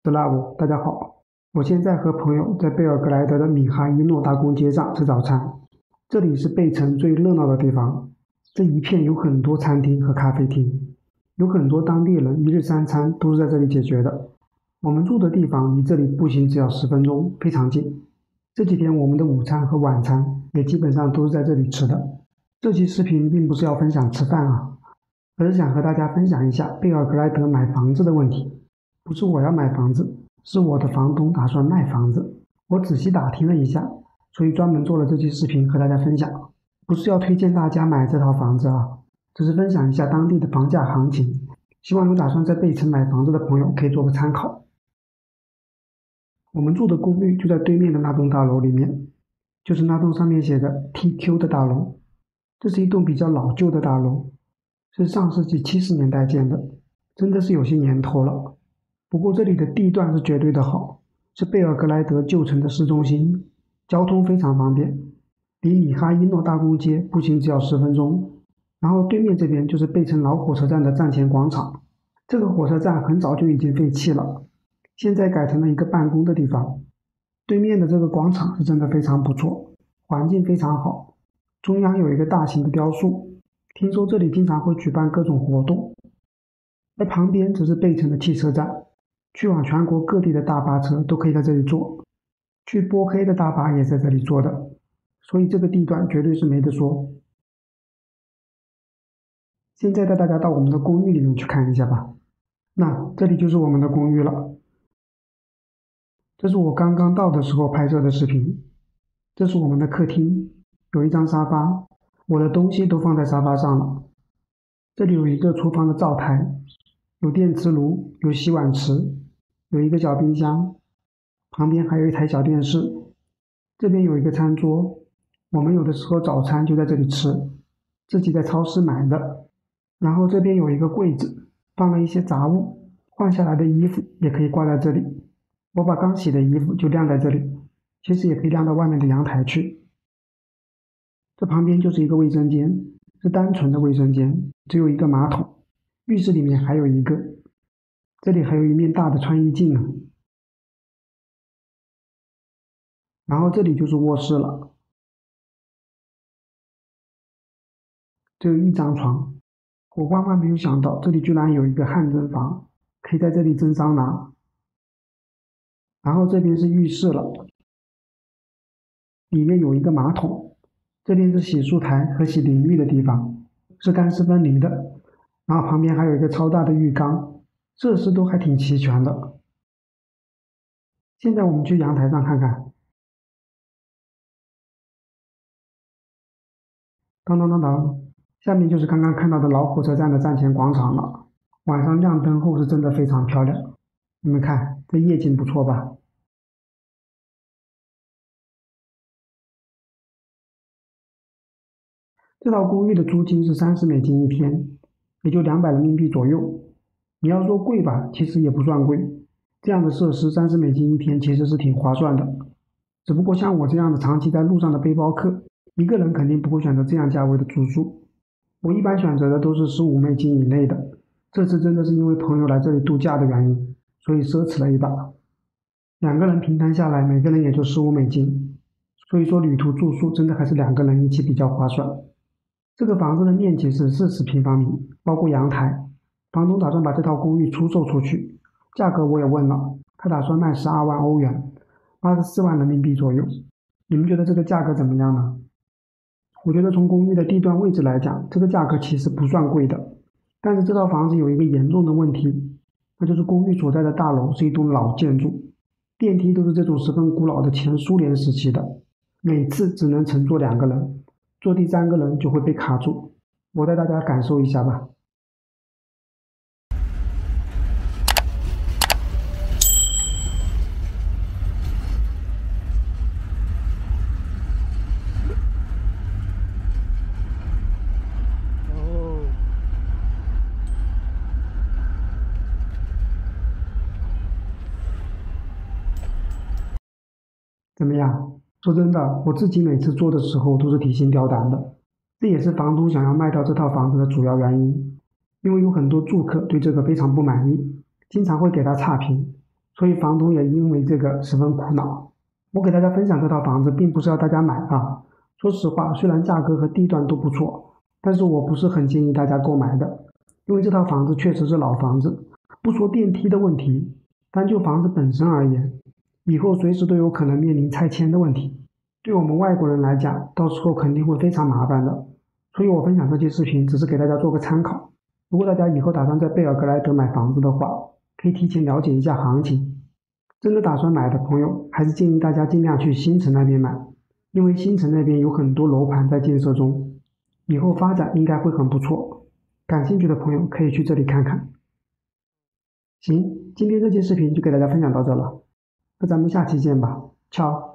Slav，大家好，我现在和朋友在贝尔格莱德的米哈伊诺大公街上吃早餐。这里是贝城最热闹的地方，这一片有很多餐厅和咖啡厅，有很多当地人一日三餐都是在这里解决的。我们住的地方离这里步行只要10分钟，非常近。这几天我们的午餐和晚餐也基本上都是在这里吃的。这期视频并不是要分享吃饭啊，而是想和大家分享一下贝尔格莱德买房子的问题。不是我要买房子，是我的房东打算卖房子。我仔细打听了一下，所以专门做了这期视频和大家分享。不是要推荐大家买这套房子啊，只是分享一下当地的房价行情，希望有打算在贝城买房子的朋友可以做个参考。我们住的公寓就在对面的那栋大楼里面，就是那栋上面写着 TQ 的大楼。这是一栋比较老旧的大楼，是上世纪70年代建的，真的是有些年头了。不过这里的地段是绝对的好，是贝尔格莱德旧城的市中心，交通非常方便，离米哈伊诺大公街步行只要10分钟。然后对面这边就是贝城老火车站的站前广场，这个火车站很早就已经废弃了，现在改成了一个办公的地方。对面的这个广场是真的非常不错，环境非常好，中央有一个大型的雕塑，听说这里经常会举办各种活动。而旁边则是贝城的汽车站，去往全国各地的大巴车都可以在这里坐，去波黑的大巴也在这里坐的，所以这个地段绝对是没得说。现在带大家到我们的公寓里面去看一下吧。那这里就是我们的公寓了，这是我刚刚到的时候拍摄的视频。这是我们的客厅，有一张沙发，我的东西都放在沙发上了。这里有一个厨房的灶台，有电磁炉，有洗碗池，有一个小冰箱，旁边还有一台小电视。这边有一个餐桌，我们有的时候早餐就在这里吃，自己在超市买的。然后这边有一个柜子，放了一些杂物，换下来的衣服也可以挂在这里。我把刚洗的衣服就晾在这里，其实也可以晾到外面的阳台去。这旁边就是一个卫生间，是单纯的卫生间，只有一个马桶。浴室里面还有一个，这里还有一面大的穿衣镜呢。然后这里就是卧室了，只有一张床。我万万没有想到，这里居然有一个汗蒸房，可以在这里蒸桑拿。然后这边是浴室了，里面有一个马桶，这边是洗漱台和洗淋浴的地方，是干湿分离的。然后旁边还有一个超大的浴缸，设施都还挺齐全的。现在我们去阳台上看看。当当当当，下面就是刚刚看到的老火车站的站前广场了。晚上亮灯后是真的非常漂亮，你们看这夜景不错吧？这套公寓的租金是$30一天，也就200人民币左右。你要说贵吧，其实也不算贵。这样的设施$30一天其实是挺划算的。只不过像我这样的长期在路上的背包客，一个人肯定不会选择这样价位的住宿。我一般选择的都是$15以内的。这次真的是因为朋友来这里度假的原因，所以奢侈了一把。2个人平摊下来，每个人也就$15。所以说旅途住宿真的还是2个人一起比较划算。这个房子的面积是40平方米，包括阳台。房东打算把这套公寓出售出去，价格我也问了，他打算卖12万欧元，84万人民币左右。你们觉得这个价格怎么样呢？我觉得从公寓的地段位置来讲，这个价格其实不算贵的。但是这套房子有一个严重的问题，那就是公寓所在的大楼是一栋老建筑，电梯都是这种十分古老的前苏联时期的，每次只能乘坐2个人，坐第3个人就会被卡住。我带大家感受一下吧。怎么样？说真的，我自己每次做的时候都是提心吊胆的，这也是房东想要卖掉这套房子的主要原因。因为有很多住客对这个非常不满意，经常会给他差评， 所以房东也因为这个十分苦恼。我给大家分享这套房子，并不是要大家买啊。说实话，虽然价格和地段都不错，但是我不是很建议大家购买的，因为这套房子确实是老房子，不说电梯的问题，单就房子本身而言，以后随时都有可能面临拆迁的问题。对我们外国人来讲，到时候肯定会非常麻烦的。所以我分享这期视频只是给大家做个参考。如果大家以后打算在贝尔格莱德买房子的话，可以提前了解一下行情。真的打算买的朋友，还是建议大家尽量去新城那边买，因为新城那边有很多楼盘在建设中，以后发展应该会很不错。感兴趣的朋友可以去这里看看。行，今天这期视频就给大家分享到这了，那咱们下期见吧，ciao。